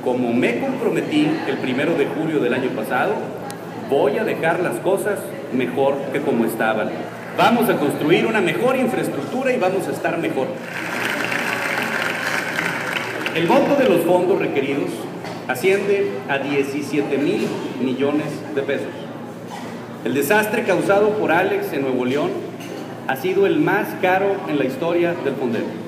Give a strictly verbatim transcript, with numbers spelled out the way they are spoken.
como me comprometí el primero de julio del año pasado, voy a dejar las cosas mejor que como estaban. Vamos a construir una mejor infraestructura y vamos a estar mejor. El monto de los fondos requeridos asciende a diecisiete mil millones de pesos. El desastre causado por Alex en Nuevo León ha sido el más caro en la historia del Fondem.